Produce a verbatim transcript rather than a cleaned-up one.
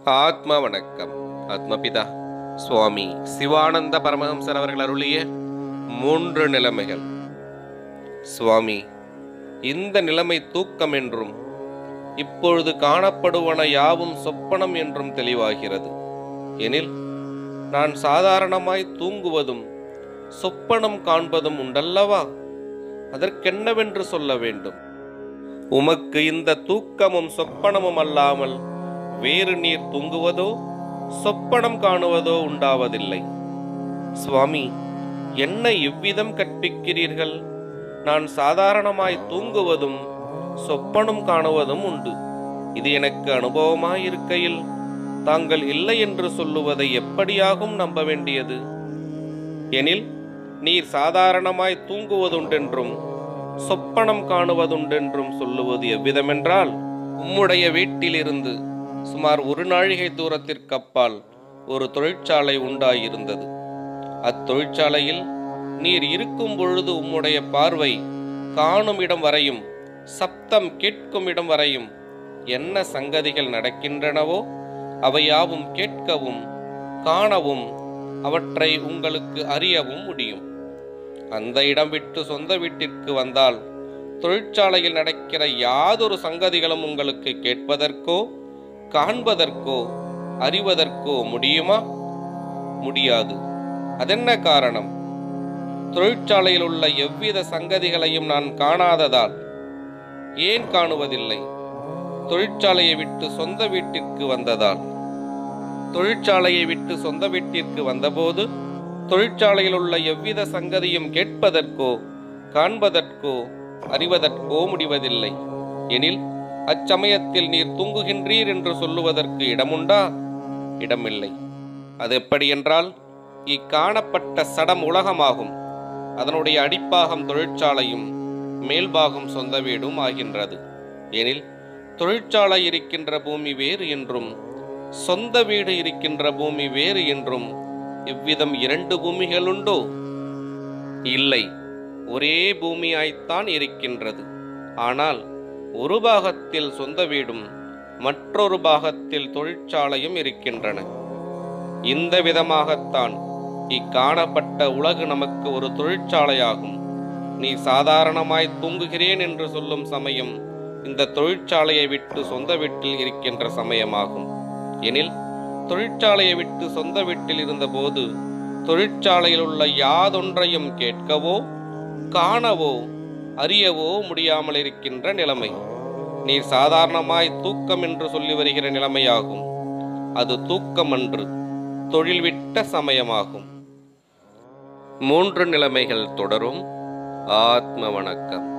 ஆத்ம வணக்கம். ஆத்மபிதா சுவாமி சிவானந்த பரமஹம்சர் அவர்கள் அருளிய மூன்று நிலைமைகள். சுவாமி, இந்த நிலைமை தூக்கம் என்றும் இப்பொழுது காணப்படுவன யாவும் சொப்பனம் என்றும் தெளிவாகிறது. எனில் நான் சாதாரணமாய் தூங்குவதும் சொப்பனம் காண்பதும் உண்டல்லவா? அதற்கென்னவென்று சொல்ல வேண்டும்? உமக்கு இந்த தூக்கமும் சொப்பனமும் அல்லாமல் வேறு நீர் தூங்குவதோ சொப்பனம் காணுவதோ உண்டாவதில்லை. சுவாமி, என்ன இவ்விதம் கற்பிக்கிறீர்கள்? நான் சாதாரணமாய் தூங்குவதும் சொப்பனம் காணுவதும் உண்டு. இது எனக்கு அனுபவமாயிருக்கையில் தாங்கள் இல்லை என்று சொல்லுவதை எப்படியாகும் நம்ப வேண்டியது? எனில் நீர் சாதாரணமாய் தூங்குவதுண்டென்றும் சொப்பனம் காணுவதுண்டென்றும் சொல்லுவது எவ்விதமென்றால், உம்முடைய வீட்டிலிருந்து சுமார் ஒரு நாழிகை தூரத்திற்கு அப்பால் ஒரு தொழிற்சாலை உண்டாயிருந்தது. அத்தொழிற்சாலையில் நீர் இருக்கும் பொழுது உம்முடைய பார்வை காணும் இடம் வரையும் சப்தம் கேட்கும் இடம் வரையும் என்ன சங்கதிகள் நடக்கின்றனவோ அவையாவும் கேட்கவும் காணவும் அவற்றை உங்களுக்கு அறியவும் முடியும். அந்த இடம் விட்டு சொந்த வீட்டிற்கு வந்தால் தொழிற்சாலையில் நடக்கிற யாதொரு சங்கதிகளும் உங்களுக்கு கேட்பதற்கோ காண்பதற்கோ அறிவதற்கோ முடியுமா? முடியாது. அதென்ன காரணம்? தொழிற்சாலையில் உள்ள எவ்வித சங்கதிகளையும் நான் காணாததால். ஏன் காணுவதில்லை? தொழிற்சாலையை விட்டு சொந்த வீட்டிற்கு வந்ததால். தொழிற்சாலையை விட்டு சொந்த வீட்டிற்கு வந்தபோது தொழிற்சாலையில் உள்ள எவ்வித சங்கதியும் கேட்பதற்கோ காண்பதற்கோ அறிவதற்கோ முடிவதில்லை. எனில் அச்சமயத்தில் நீர் தூங்குகின்றீர் என்று சொல்லுவதற்கு இடமுண்டா? இடமில்லை. அது எப்படி என்றால், இக்காணப்பட்ட சடம் உலகமாகும். அதனுடைய அடிப்பாகம் தொழிற்சாலையும் மேல்பாகம் சொந்த வீடும் ஆகின்றது. எனில் தொழிற்சாலை இருக்கின்ற பூமி வேறு என்றும் சொந்த வீடு இருக்கின்ற பூமி வேறு என்றும் இவ்விதம் இரண்டு பூமிகள் உண்டோ? இல்லை, ஒரே பூமியாய்த்தான் இருக்கின்றது. ஆனால் ஒரு பாகத்தில் சொந்த வீடும் மற்றொரு பாகத்தில் தொழிற்சாலையும் இருக்கின்றன. இந்த விதமாகத்தான் இக்காணப்பட்ட உலகு நமக்கு ஒரு தொழிற்சாலையாகும். நீ சாதாரணமாய் தூங்குகிறேன் என்று சொல்லும் சமயம் இந்த தொழிற்சாலையை விட்டு சொந்த வீட்டில் இருக்கின்ற சமயமாகும். எனில் தொழிற்சாலையை விட்டு சொந்த வீட்டில் இருந்தபோது தொழிற்சாலையில் உள்ள யாதொன்றையும் கேட்கவோ காணவோ அறியவோ முடியாமல் இருக்கின்ற நிலைமை நீர் சாதாரணமாய் தூக்கம் என்று சொல்லி வருகிற நிலைமையாகும். அது தூக்கம் அன்று, தொழில் விட்ட சமயமாகும். மூன்று நிலைமைகள் தொடரும். ஆத்ம வணக்கம்.